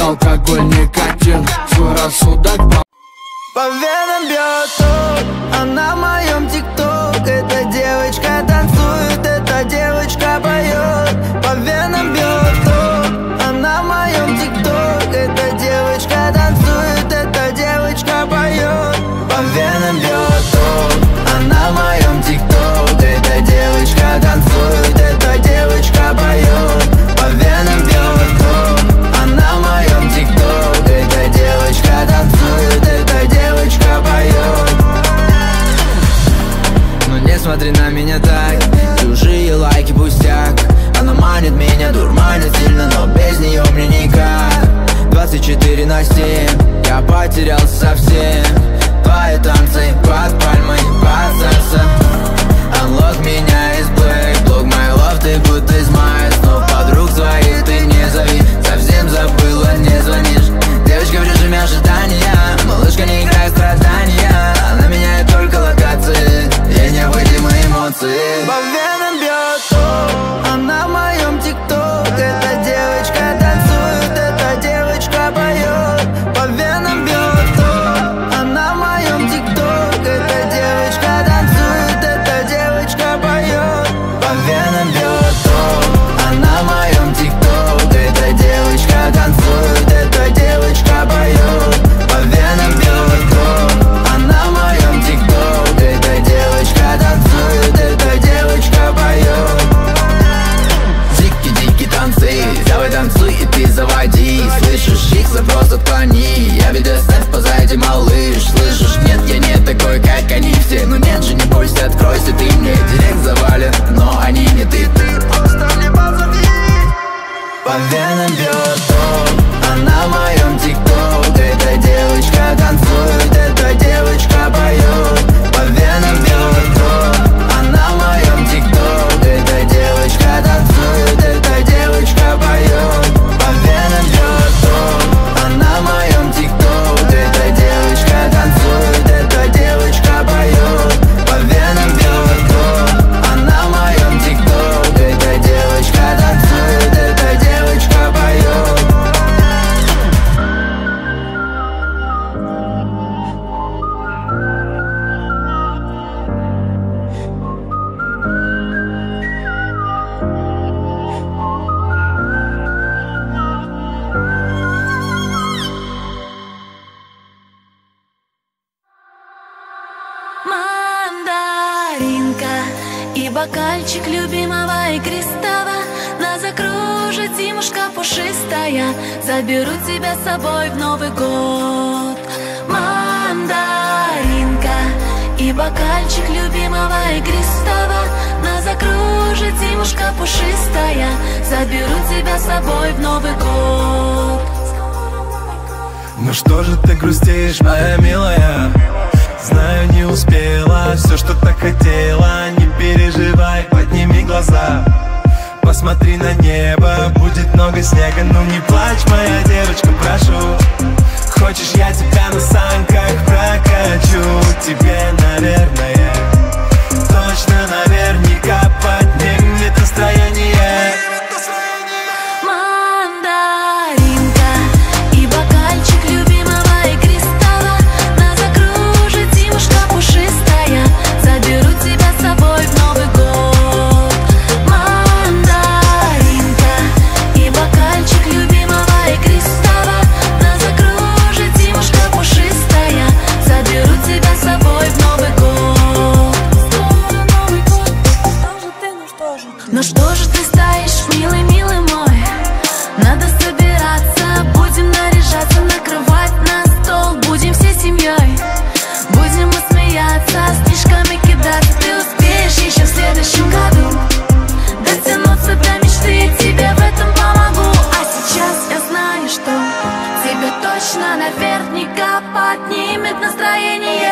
алкоголь, никотин, свой рассудок. По венам бьет ток, она в моем тикток. Эта девочка танцует, эта девочка поет. По венам бьет ток, она в моем тикток. Эта девочка танцует, эта девочка поет. По венам бьет ток, она в моем тикток. Эта девочка танцует, эта девочка поет. По венам бьет ток, она в моем тикток. Эта девочка танцует, эта девочка поет. Но не смотри на меня так, чужие лайки пустяк. Она манит меня, дурманит сильно, но без нее мне никак. 24/7, я потерялся совсем. Твои танцы под пальмой, под сальсом. Unlock меня из Black, блок my love, ты будто из Майс. Но подруг своих ты не зови, совсем забыла, не звонишь. Девочка в режиме ожидания, малышка, не играй в страдания. Она меняет только локации, ей необходимы эмоции. По венам бьет ток, она в моем тикток. Эта девочка танцует, эта девочка поет. По венам бьет ток, она в моем тикток. Эта девочка танцует, эта девочка поет. По венам бьет ток, она в моем тикток. Эта девочка танцует, эта девочка поет. По венам бьет ток, она в моем тикток. Эта девочка танцует, эта девочка поет. Дикие танцы, давай танцуй и ты заводи. Слышишь, их запрос отклони. Я BDSM позади, малыш. Слышишь, нет, я не такой, как они все. Ну нет же, не бойся, откройся ты мне. Директ завален, но они не ты. Ты просто мне позови. По венам бьет ток, она в моем тикток. Эта девочка танцует, эта девочка поет. По венам бьет ток, она в моем тикток. Эта девочка танцует, эта девочка поет. По венам бьет ток, она в моем тикток. Эта девочка танцует, эта девочка поет. По венам бьет ток, она в моем тикток. Эта девочка танцует, эта девочка поет. Мандаринка и бокальчик любимого игристого. Нас закружит зимушка пушистая. Заберу тебя с собой в Новый год. Мандаринка и бокальчик любимого игристого. Нас закружит зимушка пушистая. Заберу тебя с собой в Новый год. Ну что же ты грустишь, моя милая? Знаю, не успела все, что так хотела. Не переживай, подними глаза. Посмотри на небо, будет много снега. Ну не плачь, моя девочка, прошу. Хочешь, я тебя на санках прокачу? Тебе, наверное, точно наверняка поднимет настроение. Заберу тебя с собой в Новый год. Мандаринка и бокальчик любимого игристого. Нас закружит зимушка пушистая. Заберу тебя с собой в Новый год. Ну что же ты стоишь, милый, милый мой? Надо собираться, будем наряжаться, накрывать на стол. Будем всей семьей, будем мы смеяться, слишком кидаться. Ты успеешь еще в следующем году дотянуться до мечты, я тебе в этом помогу. А сейчас я знаю, что тебе точно наверняка поднимет настроение.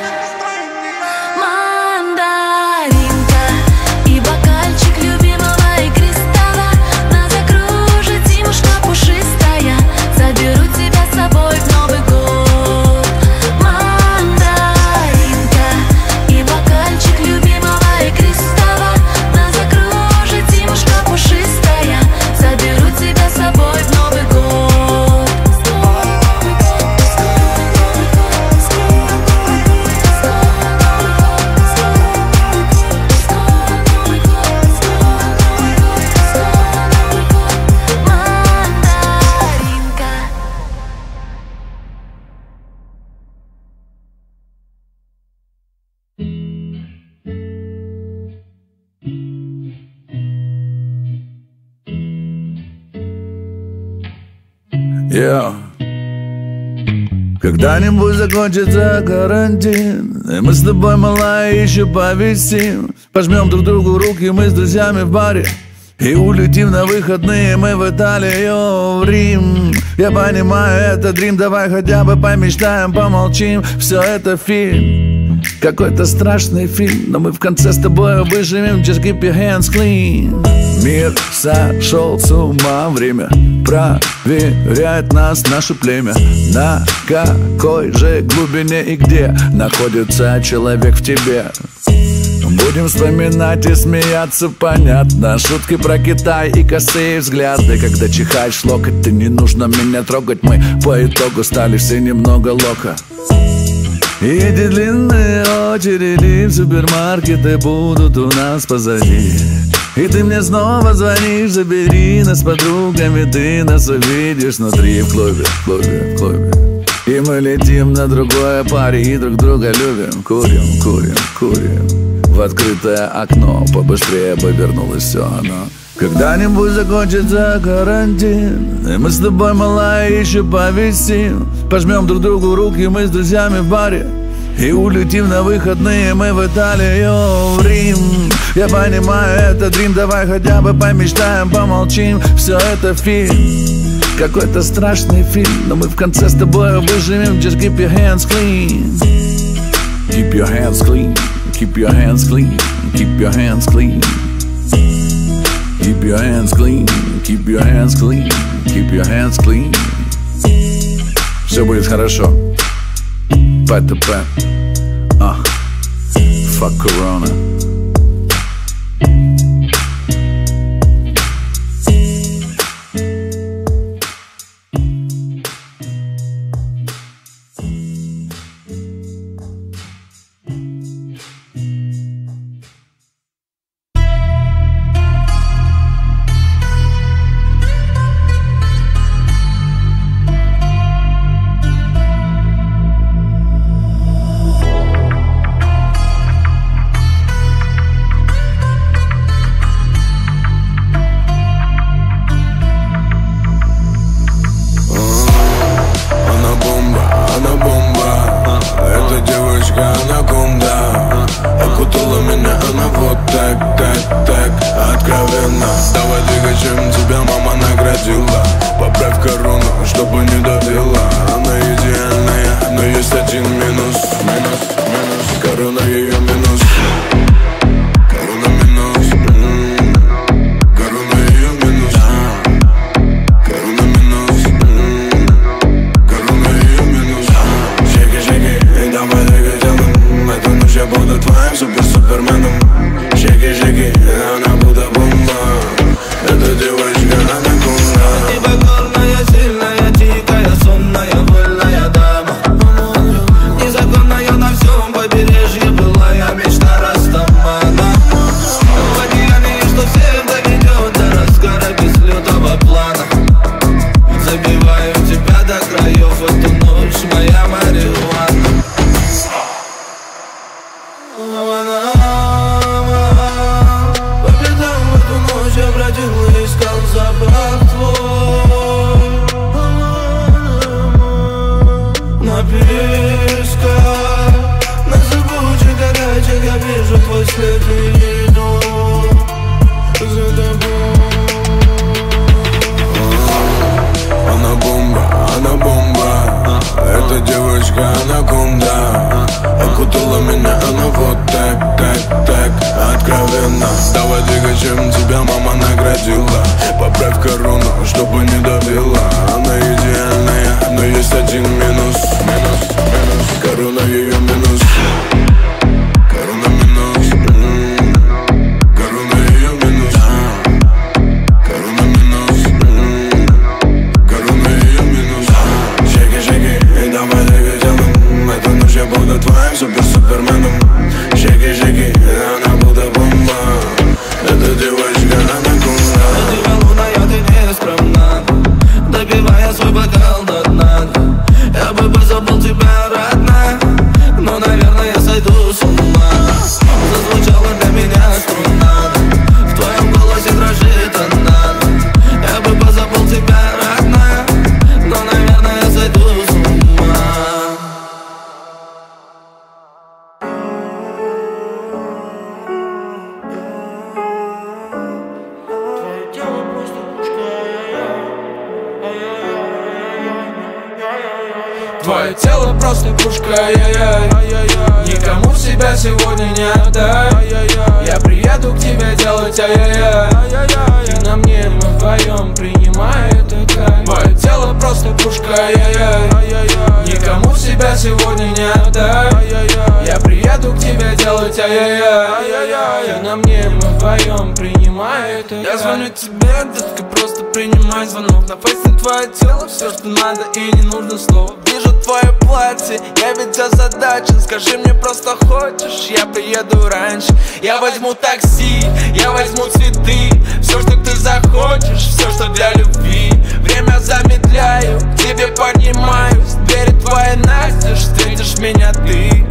Мандаринка и бокальчик любимого игристого. Нас закружит зимушка пушистая. Заберу тебя с собой в Новый год. Мандаринка и бокальчик любимого игристого. Нас закружит зимушка пушистая. Заберу тебя с собой в Новый год. Когда-нибудь закончится карантин, и мы с тобой, малая, еще повисим. Пожмем друг другу руки, мы с друзьями в баре, и улетим на выходные мы в Италию, в Рим. Я понимаю, это дрим, давай хотя бы помечтаем, помолчим. Все это фильм, какой-то страшный фильм, но мы в конце с тобой выживем. Just keep your hands clean. Мир сошел с ума, время проверяет нас, наше племя. На какой же глубине и где находится человек в тебе? Будем вспоминать и смеяться, понятно. Шутки про Китай и косые взгляды. Когда чихаешь в локоть, ты не нужно меня трогать. Мы по итогу стали все немного лока. И эти длинные очереди в супермаркеты будут у нас позади. И ты мне снова звонишь, забери нас с подругами. Ты нас увидишь внутри, в клубе, в клубе, в клубе. И мы летим на другое паре и друг друга любим. Курим, курим, курим в открытое окно, побыстрее бы вернулось все оно. Когда-нибудь закончится карантин, и мы с тобой, малая, еще повисим. Пожмем друг другу руки, мы с друзьями в баре, и улетим на выходные мы в Италию, в Рим. Я понимаю, это дрим, давай хотя бы помечтаем, помолчим. Все это фильм, какой-то страшный фильм, но мы в конце с тобой выживем. Just keep your hands clean. Keep your hands clean. Keep your hands clean. Keep your hands clean. Keep your hands clean. Keep your hands clean. Keep your hands clean. Все будет хорошо. ПТП. Fuck Corona. Девочка, она куна. Ты луна, я ты не скромна. Твое тело просто пушка, ай-яй-яй. Никому себя сегодня не отдай. Я приеду к тебе делать ай-яй-яй. Ты на мне, мы вдвоем, принимай это кайф. Твое тело просто пушка, ай-яй-яй. Никому себя сегодня не отдай. Я приеду к тебе делать ай-яй-яй. Ты на мне, мы вдвоем, принимай это кайф. Я звоню тебе, детка, просто принимай звонок. На фейсе твое тело, все, что надо, и не нужно слов. Вижу твое платье, я ведь озадачен. Скажи мне, просто хочешь, я приеду раньше. Я возьму такси, я возьму цветы. Все, что ты захочешь, все, что для любви. Время замедляю, к тебе поднимаюсь. Двери твои настежь, встретишь меня ты.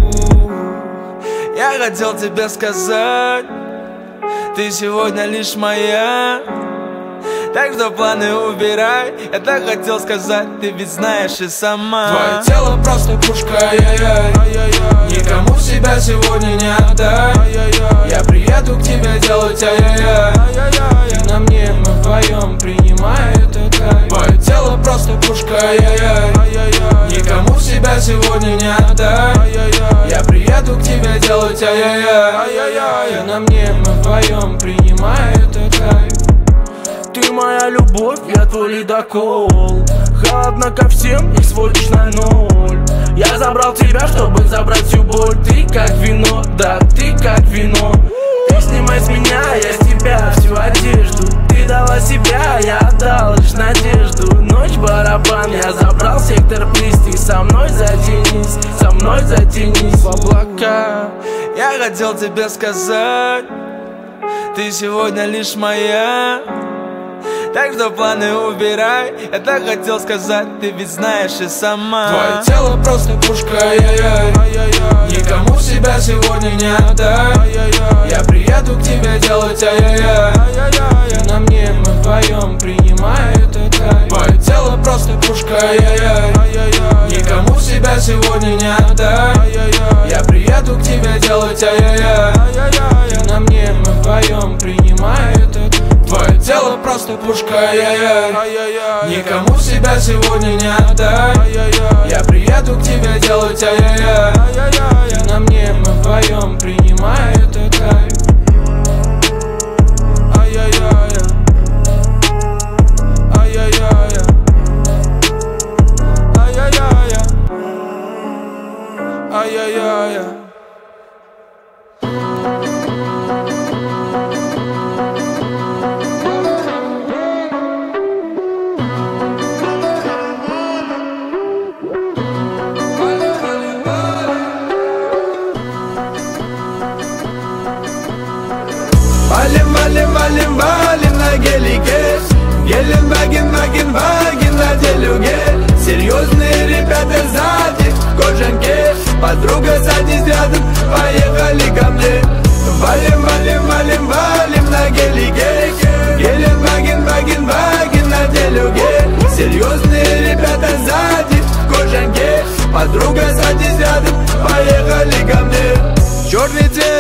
Я хотел тебе сказать, ты сегодня лишь моя. Так что планы убирай. Я так хотел сказать, ты ведь знаешь и сама. Твое тело просто пушка, ай-яй-яй. Никому себя сегодня не отдай. Я приеду к тебе делать ай-яй-яй. Ты на мне, мы вдвоем, принимай это кайф. Твое тело просто пушка, ай-яй-яй. Никому себя сегодня не отдай. Я приеду к тебе делать ай-яй-яй. Ты на мне, мы вдвоем, принимай это кайф. Ты моя любовь, я твой ледокол. Холодно ко всем и сводишь на ноль. Я забрал тебя, чтобы забрать всю боль. Ты как вино, да, ты как вино. Ты снимай с меня, я с тебя всю одежду. Ты дала себя, я отдал лишь надежду. Ночь барабан, я забрал сектор плиз. Ты со мной затянись, со мной затянись в облака. Я хотел тебе сказать, ты сегодня лишь моя. Так что планы убирай. Я так хотел сказать, ты ведь знаешь и сама. Твое тело просто пушка, ай-яй-яй. Никому себя сегодня не отдай. Я приеду к тебе делать ай-яй-яй. Ты на мне, мы вдвоем, принимай это кайф. Твое тело просто пушка, ай-яй-яй. Никому себя сегодня не отдай. Я приеду к тебе делать ай-яй-яй. Ты на мне, мы вдвоем, принимай это кайф. Твое тело просто пушка, ай-яй-яй. Никому себя сегодня не отдай. Я приеду к тебе делать ай-яй-яй. Ты на мне, мы вдвоем, принимай это кайф. Ай-яй-яй. Ай-яй-яй. Ай-яй-яй. Ай-яй-яй. Валим на гелике. Геленваген, на делюге. Серьезные ребята сзади в кожанке. Подруга садись рядом, поехали ко мне. Валим на гелике. Геленваген, на делюге. Серьезные ребята сзади в кожанке. Подруга садись рядом, поехали ко мне. Черный цвет,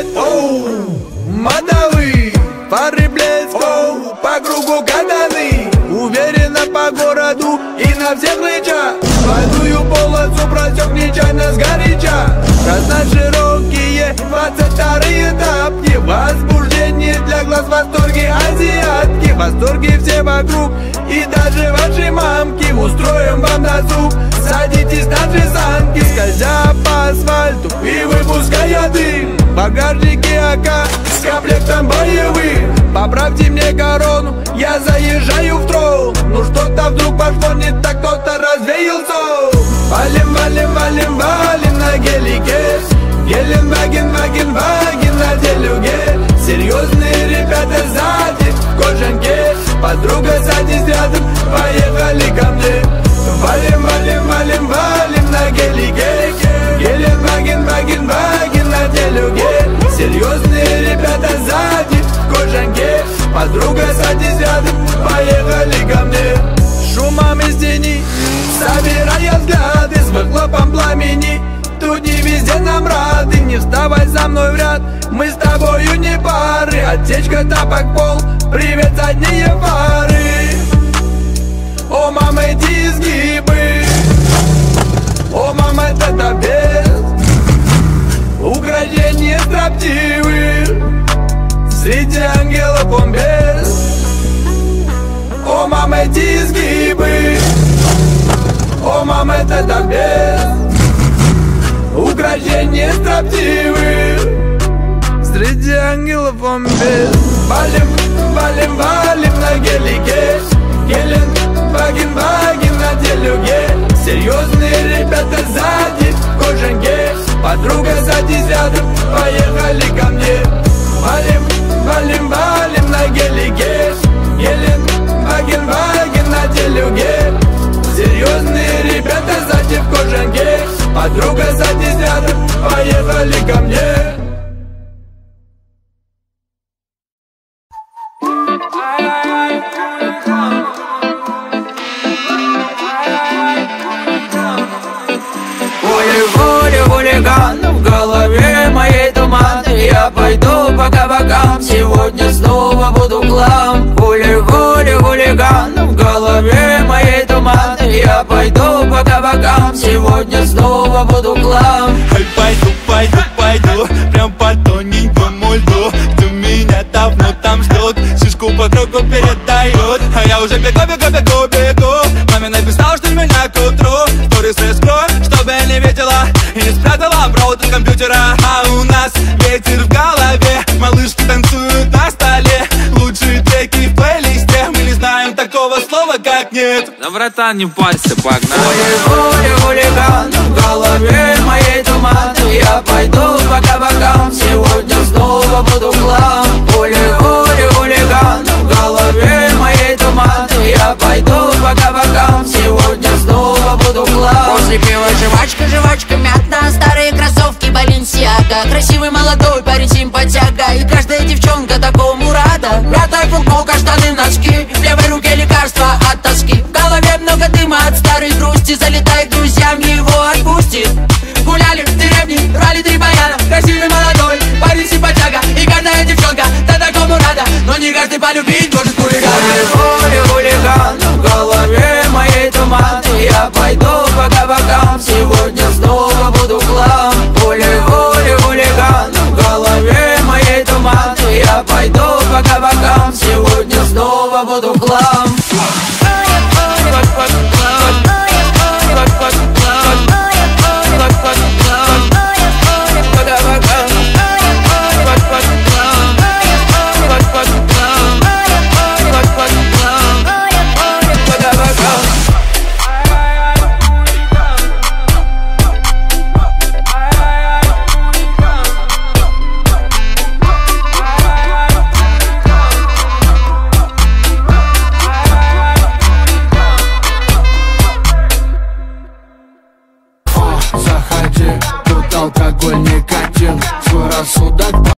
модовый. Фары блеск, по кругу катаны. Уверенно по городу и на всех рычаг. Двойную полосу просек нечаянно сгоряча. Широкие 22-й этапки. Возбуждение для глаз, восторги азиатки. Восторги все вокруг и даже ваши мамки. Устроим вам досуг, садитесь на же санки. Скользя по асфальту и выпуская дым. В багажнике АК с комплектом боевых. Поправьте мне корону, я заезжаю в трол. Ну что-то вдруг пошло не так, кто-то развеял сон. Валим на гелике. Геленваген, на делюге. Серьезные ребята сзади в кожанке. Подруга садись рядом, поехали ко мне. Валим на гелике. Геленваген, на делюге. Серьезные ребята сзади в кожанке. Подруга садись рядом, поехали ко мне. Шумом из тени, собирая взгляды, с выхлопом пламени. Тут не везде нам рады, не вставай за мной в ряд. Мы с тобою не пары, отсечка, тапок, пол. Привет, задние фары. О, мама, эти изгибы. ангелов он без. О, мама, эти изгибы, о, мама, это без. Украшения строптивы, среди ангелов он без. Валим, валим, валим на гелике, Гелен, Ваген, Ваген на делюге. Серьезные ребята сзади в кожанке, подруга садись рядом, поехали ко мне. Валим, валим, валим на гелике, Гелен, Ваген, Ваген на делюге. Серьезные ребята сзади в кожанке, подруга садись рядом, поехали ко мне. Воля, хулиган, в голове моей туман. Я пойду по кабакам, сегодня снова буду клам. Воля, хулиган, в голове моей туман. Я пойду по кабакам, сегодня снова буду клам. Пойду, прям по тоненькому льду. Кто меня давно там ждет, шишку по кругу передает. А я уже бегу. Маме написал, что меня к утру сторис раскрою, чтобы не видела и не спрятала провод от компьютера. А у нас ветер в голове, малышки танцуют на столе. Лучшие треки в плейлисте, мы не знаем такого слова, как нет. Да, братан, не парься, погнали. Воля, хулиган, в голове моей туман. Я пойду по кабакам, сегодня снова буду клам. Воля, хулиган, в голове моей туман. Я пойду по кабакам, сегодня снова буду клам. После пива жвачка мятна, старые кроссовки Баленсиага. Красивый молодой парень симпатяга, и каждая девчонка такому рада. Мятай футболка, штаны, носки, в левой руке лекарства от тоски. В голове много дыма от старой грусти, залетай к друзьям, его отпустит. Гуляли в деревне, брали 3 баяна. Красивый молодой парень симпатяга, и каждая девчонка да такому рада. Но не каждый полюбить может хулиган. Хулиган, в голове моей туман. Я пойду по кабакам, сегодня снова буду клам. Хулиган, в голове моей туман. Я пойду по кабакам, сегодня снова буду клам. Заходи, тут алкоголь никотин, свой рассудок